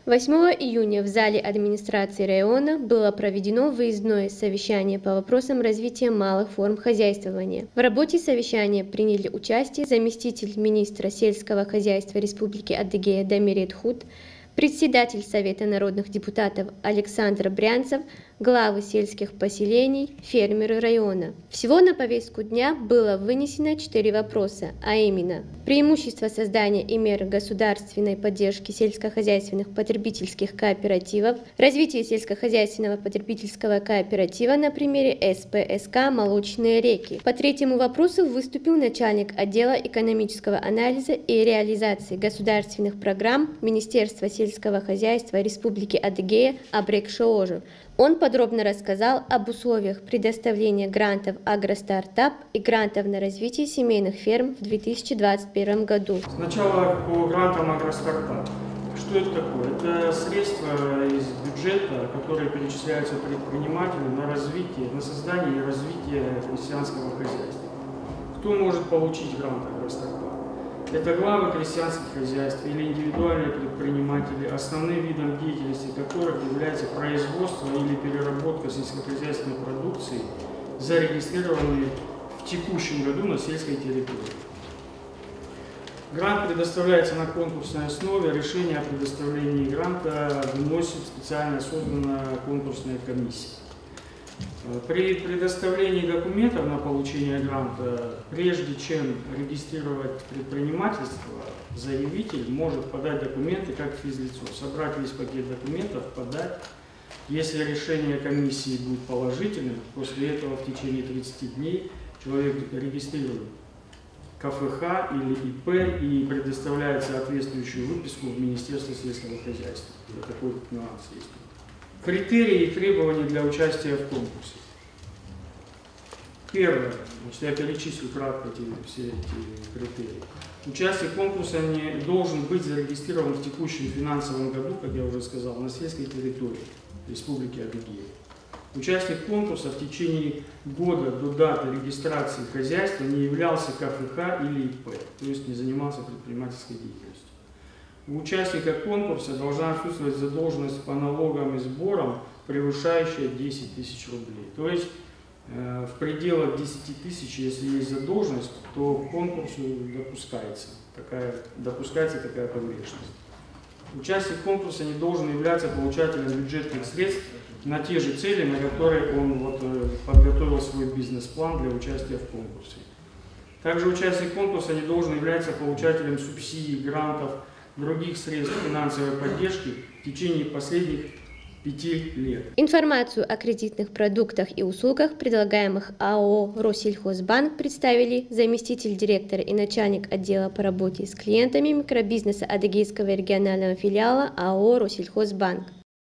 8 июня в зале администрации района было проведено выездное совещание по вопросам развития малых форм хозяйствования. В работе совещания приняли участие заместитель министра сельского хозяйства Республики Адыгея Дамирет Худ, председатель Совета народных депутатов Александр Брянцев, главы сельских поселений, фермеры района. Всего на повестку дня было вынесено 4 вопроса, а именно преимущества создания и меры государственной поддержки сельскохозяйственных потребительских кооперативов, развитие сельскохозяйственного потребительского кооператива на примере СПСК «Молочные реки». По третьему вопросу выступил начальник отдела экономического анализа и реализации государственных программ Министерства сельского хозяйства Республики Адыгея Абрек Шоожу. Он подробно рассказал об условиях предоставления грантов «Агростартап» и грантов на развитие семейных ферм в 2021 году. Сначала по грантам «Агростартап». Что это такое? Это средства из бюджета, которые перечисляются предпринимателям на развитие, на создание и развитие крестьянского хозяйства. Кто может получить грант «Агростартап»? Это главы крестьянских хозяйств или индивидуальные предприниматели, основным видом деятельности которых является производство или переработка сельскохозяйственной продукции, зарегистрированные в текущем году на сельской территории. Грант предоставляется на конкурсной основе, решение о предоставлении гранта выносит специально созданная конкурсная комиссия. При предоставлении документов на получение гранта, прежде чем регистрировать предпринимательство, заявитель может подать документы как физлицо, собрать весь пакет документов, подать. Если решение комиссии будет положительным, после этого в течение 30 дней человек регистрирует КФХ или ИП и предоставляет соответствующую выписку в Министерство сельского хозяйства. Вот такой нюанс есть. Критерии и требования для участия в конкурсе. Первое. Я перечислю кратко все эти критерии. Участник конкурса не должен быть зарегистрирован в текущем финансовом году, как я уже сказал, на сельской территории Республики Адыгея. Участник конкурса в течение года до даты регистрации хозяйства не являлся КФХ или ИП, то есть не занимался предпринимательской деятельностью. У участника конкурса должна отсутствовать задолженность по налогам и сборам, превышающая 10 тысяч рублей. То есть в пределах 10 тысяч, если есть задолженность, то к конкурсу допускается такая погрешность. Участник конкурса не должен являться получателем бюджетных средств на те же цели, на которые он подготовил свой бизнес-план для участия в конкурсе. Также участник конкурса не должен являться получателем субсидий, грантов, других средств финансовой поддержки в течение последних 5 лет. Информацию о кредитных продуктах и услугах, предлагаемых АО «Россельхозбанк», представили заместитель директора и начальник отдела по работе с клиентами микробизнеса Адыгейского регионального филиала АО «Россельхозбанк».